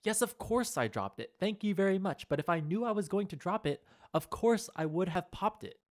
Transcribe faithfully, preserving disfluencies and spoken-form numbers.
Yes, of course I dropped it. Thank you very much. But if I knew I was going to drop it, of course I would have popped it.